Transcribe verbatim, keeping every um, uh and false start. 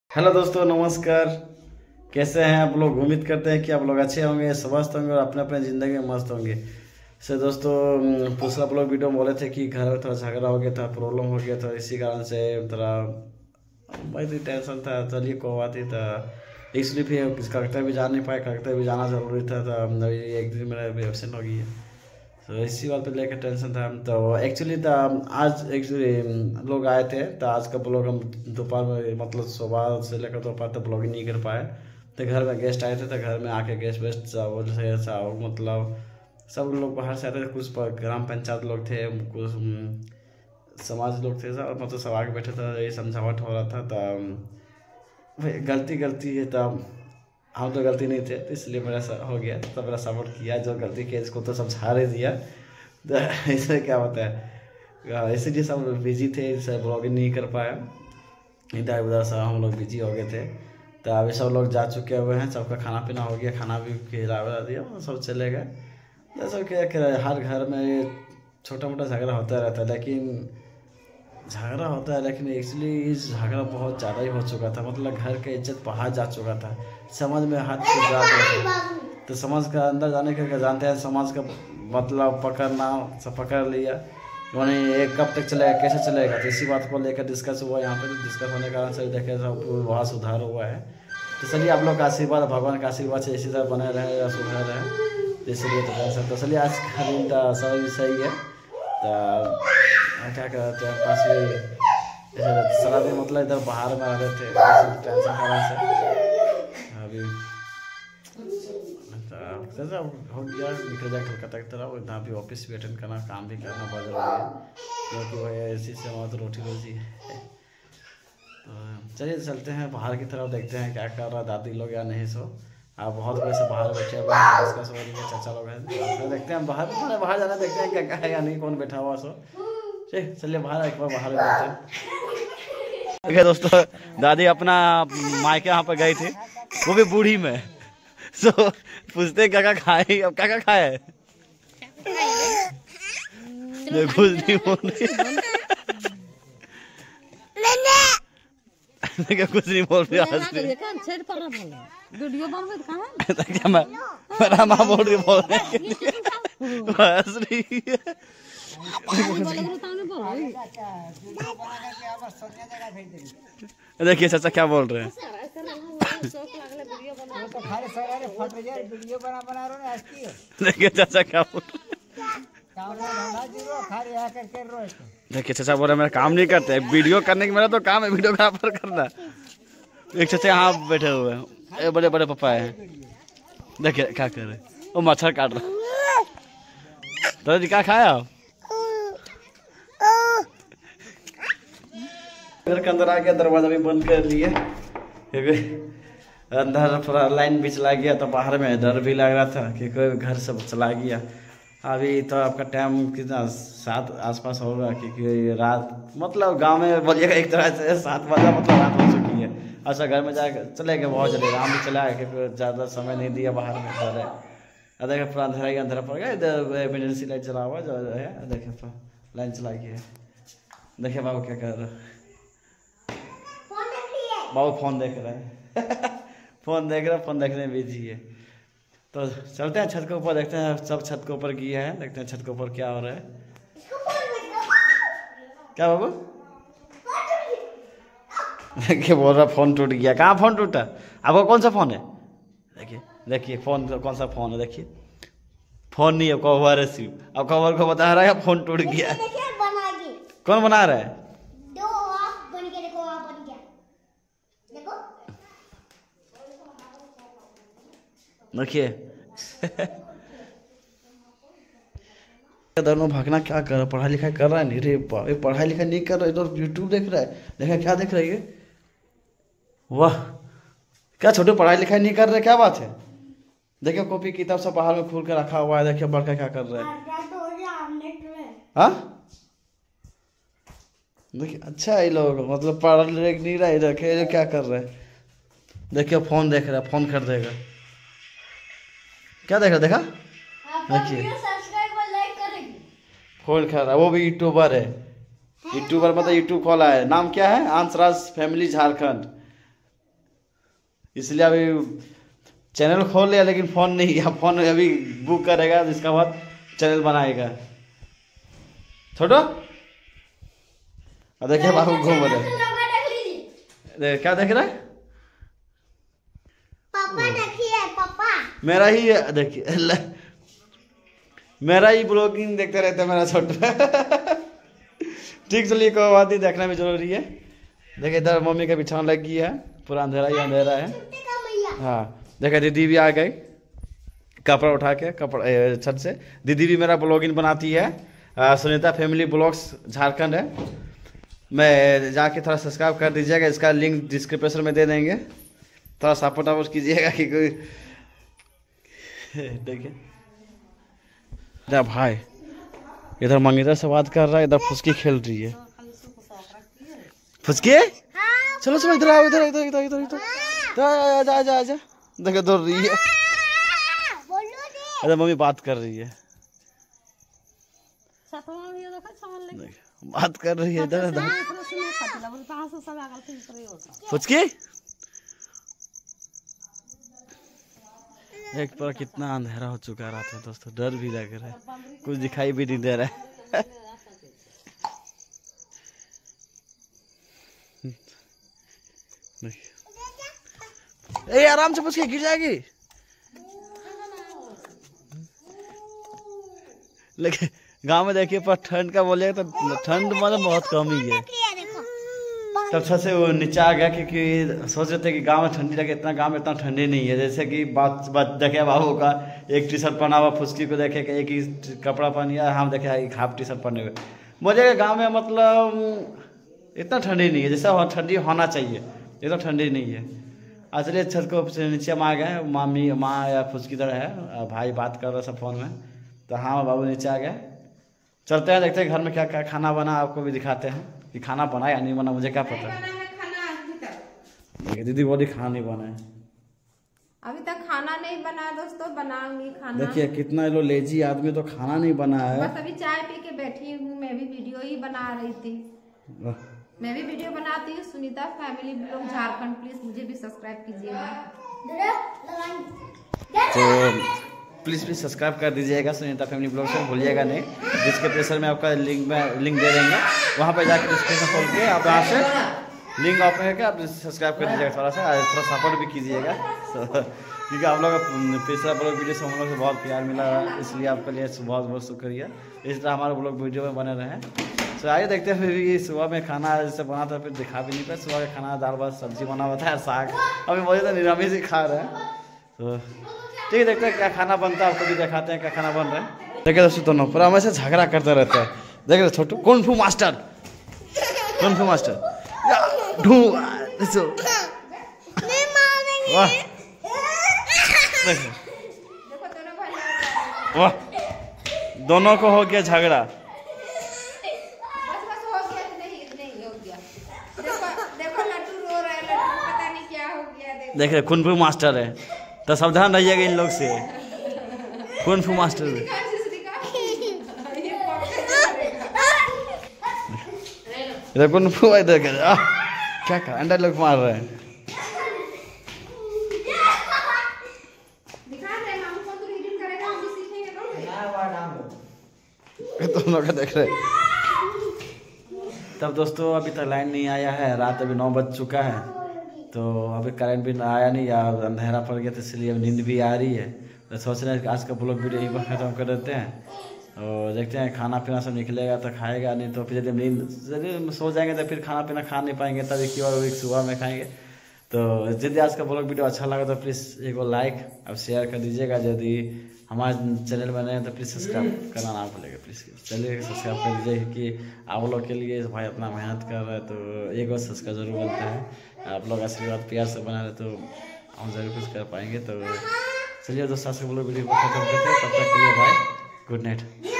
Hello दोस्तों, नमस्कार। कैसे हैं आप लोग? उम्मीद करते हैं कि आप लोग अच्छे होंगे, स्वस्थ होंगे और अपने अपने ज़िंदगी में मस्त होंगे। से दोस्तों, पिछला आप लोग वीडियो में बोले थे कि घर में थोड़ा झगड़ा हो गया था, प्रॉब्लम हो गया था, इसी कारण से थोड़ा बहुत टेंशन था। चलिए कोई बात नहीं था, इसलिए फिर कलकत्ता भी जा नहीं पाए। कलकत्ता भी जाना ज़रूरी था, तो अभी एक दिन मेरा भी एबसेंट हो गई है, तो इसी बात पे लेकर टेंशन था। तो एक्चुअली तो आज एक्चुअली लोग आए थे, तो आज का ब्लॉग हम दोपहर में मतलब सुबह से लेकर दोपहर तक ब्लॉगिंग नहीं कर पाए। तो घर में गेस्ट आए थे, तो घर में आके गेस्ट वेस्ट चावल से चावल मतलब सब लोग बाहर से आए थे। कुछ ग्राम पंचायत लोग थे, कुछ समाज लोग थे, सब मतलब सब आके बैठे थे, यही समझावट हो रहा था। तो गलती गलती है, तब हम तो गलती नहीं थे, तो इसलिए मेरा हो गया, तो मेरा सपोर्ट किया। जो गलती किया इसको तो समझा ही दिया, तो इसमें क्या होता है, इसीलिए सब बिजी थे, सब ब्लॉगिंग नहीं कर पाया। इधर उधर सब हम लोग बिजी हो गए थे। तो अभी सब लोग जा चुके हुए हैं, सबका खाना पीना हो गया, खाना भी खिला दिया, सब चले गए। जैसा क्या हर घर में छोटा मोटा झगड़ा होता रहता है, लेकिन झगड़ा होता है लेकिन एक्चुअली इस झगड़ा बहुत ज़्यादा ही हो चुका था। मतलब घर का इज्जत बाहर जा चुका था, समझ में हाथ से जा रहा था। तो समाज का अंदर जाने का जानते हैं, समाज का मतलब पकड़ना, सब पकड़ लिया उन्होंने। ये कब तक चलेगा, कैसे चलेगा, तो इसी बात को लेकर डिस्कस हुआ यहाँ पे। डिस्कस होने के कारण से देखे सब वहाँ सुधार हुआ है। तो चलिए आप लोग का आशीर्वाद, भगवान का आशीर्वाद से इसी तरह बने रहे या सुधार रहे, इसलिए तो कह सकते। चलिए आज का दिन तो सही सही है। तो क्या कहते हैं, पास भी सारा दिन मतलब इधर बाहर में रहे थे टेंशन कारण से। अभी जैसा हो गया, निकल जाए कलकत्ता की तरफ। इतना भी ऑफिस भी अटेंड करना, काम भी करना बहुत ज़रूरी है, क्योंकि वह इसी से हमारा तो रोटी रोजी है। तो चलिए चलते हैं बाहर की तरफ, देखते हैं क्या कर रहा दादी लोग या नहीं। सो आप बहुत वैसे बाहर बैठे हुए हैं, डिस्कस हो रही है, चाचा लोग हैं, तो देखते हैं बाहर मैंने बाहर जाना, देखते हैं क्या क्या है या नहीं, कौन बैठा हुआ। सो चलिए बाहर एक बार बाहर बैठते हैं। ठीक है दोस्तों, दादी अपना मायके यहाँ पर गई थी, वो भी बूढ़ी में। सो पूछते क्या क्या खाए, अब क्या क्या खाए कुछ नहीं बोल रही, कुछ नहीं बोल रही। मेरा माँ बोल रही बोल रही देखिए चाचा क्या बोल रहे हैं। देखिए चाचा क्या बोल रहे, देखिए चाचा बोल रहे मेरा काम नहीं करते, वीडियो करने की मेरा तो काम है वीडियोग्राफर करना। एक चाचा यहाँ बैठे हुए हैं, बड़े बड़े पापा हैं, देखिए क्या कर रहे, वो मच्छर काट रहा। दादाजी क्या खाया आप? घर के अंदर आ गया, दरवाजा भी बंद कर लिए, अंदर पूरा लाइन भी चला गया, तो बाहर में डर भी लग रहा था कि कोई घर से चला गया। अभी तो आपका टाइम कितना सात आसपास होगा, क्योंकि रात मतलब गांव में बोलिएगा एक तरह से सात बजा मतलब रात हो चुकी है। अच्छा घर में जाकर चले गए, बहुत जल्दी राम भी चला गया, क्योंकि ज़्यादा समय नहीं दिया बाहर में कर है। देखिए पूरा अंधेरा ही अंधेरा पड़ गया, इधर इमरजेंसी लाइट जला हुआ जो है, देखिए लाइन चला गई है। देखिए बाबू क्या कर रहा है, बाबू फोन देख रहा है फोन देख रहा है, फोन देखने में बिजी है। तो चलते हैं छत के ऊपर, देखते हैं सब छत के ऊपर किए हैं, देखते हैं छत के ऊपर क्या हो रहा है। क्या बाबू देखिए बोल रहा फोन टूट गया। कहाँ फोन टूटा? आपका कौन सा फोन है? देखिए देखिए फोन कौन सा फोन है, देखिए फोन नहीं है, कवर है सिर्फ। अब कवर को बता रहा है फोन टूट गया। कौन बना रहा है? देखिए दोनों भागना क्या कर रहा है, पढ़ाई लिखाई कर रहा है नहीं रे, पढ़ाई लिखाई नहीं कर रहा है, तो यूट्यूब देख रहा है। देखा क्या देख रही है, वाह क्या छोटे पढ़ाई लिखाई नहीं कर रहे, क्या बात है। देखिए कॉपी किताब सब बाहर में खोल के रखा हुआ है, देखिए बड़का क्या कर रहा है। हाँ देखिए अच्छा ये लोग मतलब पढ़ नहीं रहा है, देखिए क्या कर रहे हैं। देखिए फोन देख रहा है, फोन कर देगा, क्या देख रहा, देखा देखिए फोन कर रहा है, वो भी यूट्यूबर है। यूट्यूबर मतलब यूट्यूब खोला है, नाम क्या है? अंशराज फैमिली झारखंड। इसलिए अभी चैनल खोल लिया लेकिन फ़ोन नहीं है, फ़ोन अभी बुक करेगा इसका बाद चैनल बनाएगा। छोटो देखिए बाबू घूम रहे, क्या देख रहा है पापा? देखिए पापा, मेरा ही देखिए मेरा ही ब्लॉगिंग देखते रहते मेरा छोटा। ठीक, चलिए कोई बात नहीं, देखना भी जरूरी है। देखिए इधर मम्मी का बिछावन लग गई है, पूरा अंधेरा ही अंधेरा है। हाँ देखिए दीदी भी आ गई कपड़ा उठा के, कपड़ा छत से। दीदी भी मेरा ब्लॉगिंग बनाती है, आ, सुनीता फैमिली ब्लॉग्स झारखंड है। मैं जाके थोड़ा सब्सक्राइब कर दीजिएगा, इसका लिंक डिस्क्रिप्शन में दे देंगे, थोड़ा सपोर्ट वपोर्ट कीजिएगा कि कोई देखिए। इधर भाई इधर मंगेतर से बात कर रहा है, इधर फुसकी खेल रही है। फुसकी चलो चलो इधर आओ, इधर इधर इधर इधर इधर आजा आजा आजा। देखो दौड़ रही है, अरे मम्मी बात कर रही है, बात कर रही है इधर इधर। फुसकी एक पर कितना अंधेरा हो चुका है रात में दोस्तों, डर भी लग रहा है, कुछ दिखाई भी नहीं दे रहा है। ए आराम से फुसकी, गिर जाएगी। लेकिन गांव में देखिए पर ठंड का बोले तो ठंड मतलब बहुत कम ही है। तब छत से वो नीचे आ गया क्योंकि सोच रहे थे कि गांव में ठंडी लगे, इतना गांव में इतना ठंडी नहीं है। जैसे कि बात बात देखे बाबू का एक टी शर्ट पहना हुआ, फुसकी को देखे कि एक ही कपड़ा पहन लिया, हम देखे एक हाफ टी शर्ट पहने हुए। मुझे गांव में मतलब इतना ठंडी नहीं है, जैसा ठंडी होना चाहिए इतना ठंडी नहीं है। असली छत को नीचे में आ गए, मामी माँ या फुसकी तरह है, भाई बात कर रहा सब फोन में, तो हाँ बाबू नीचे आ गए। चलते हैं देखते हैं घर में क्या क्या खाना बना, आपको भी दिखाते हैं कि खाना बना या नहीं बना, मुझे क्या पता है। देखिए दीदी बोली खाना नहीं बना है, अभी तक खाना नहीं बना दोस्तों, बनाऊंगी खाना। देखिए कितना लो लेजी आदमी, तो खाना नहीं बना है। बस अभी चाय पी के बैठी हूँ, मैं भी वीडियो ही बना रही थी। मैं भी वीडियो बनाती हूँ, Sunita family vlog Jharkhand, please मुझे भी सब्सक्राइब कीजिएगा। तो प्लीज़ प्लीज़ सब्सक्राइब कर दीजिएगा सुनीता फैमिली ब्लॉग से, भूलिएगा नहीं। डिस्क्रिप्शन में आपका लिंक में लिंक दे देंगे, वहाँ पे जाकर डिस्क्रिप्शन खोल के आप यहाँ से लिंक ओपन करके आप सब्सक्राइब कर दीजिएगा, थोड़ा सा थोड़ा सपोर्ट भी कीजिएगा। क्योंकि आप लोग पिछला ब्लॉग वीडियो से हम लोग से बहुत प्यार मिला है, इसलिए आपके लिए बहुत बहुत शुक्रिया। इस तरह हमारे ब्लॉग वीडियो में बने रहें। तो आइए देखते हैं। फिर सुबह में खाना जैसे बना था, फिर दिखा भी नहीं पाया। सुबह का खाना दाल भात सब्जी बना हुआ था, साग अभी मुझे तो निरामिष ही खा रहे हैं। तो ठीक है, देखते हैं क्या खाना बनता है, आपको भी दिखाते हैं क्या खाना बन रहा है। देखिए दोस्तों दोनों पूरा हमेशा झगड़ा करते रहते हैं। देखिए Chhotu kung fu master, kung fu master वाह वाह, दोनों को हो गया झगड़ा। देखिए कुंग फू मास्टर है, तो सावधान रहिएगा इन लोग से। कुंग फू मास्टर है। इधर कुंग फू, इधर क्या कर अंडा लोग मार रहे हैं। दोनों का देख रहे। तब दोस्तों अभी तक लाइन नहीं आया है, रात अभी नौ बज चुका है, तो अभी करंट भी आया नहीं, या अंधेरा पड़ गया, तो इसलिए नींद भी आ रही है। तो सोच रहे हैं कि आज का ब्लॉग वीडियो यहीं पर खत्म कर देते हैं और देखते हैं खाना पीना सब निकलेगा तो खाएगा, नहीं तो फिर जब नींद यदि सो जाएंगे तो फिर खाना पीना खा नहीं पाएंगे, तब एक बार एक सुबह में खाएंगे। तो यदि आज का ब्लॉग वीडियो अच्छा लगा तो प्लीज़ एक बार लाइक और शेयर कर दीजिएगा। यदि हमारे चैनल में नए हैं तो प्लीज़ सब्सक्राइब करना ना भूलेगा, प्लीज़ चलिए सब्सक्राइब कर दीजिए कि आप लोग के लिए भाई अपना मेहनत कर रहे हैं, तो एक बार सब्सक्राइब जरूर बनता है। आप लोग आशीर्वाद प्यार से बना रहे तो हम जरूर कुछ कर पाएंगे। तो चलिए दोस्तों आज का ब्लॉग वीडियो को खत्म करते हैं, तब तक के लिए बाय, गुड नाइट।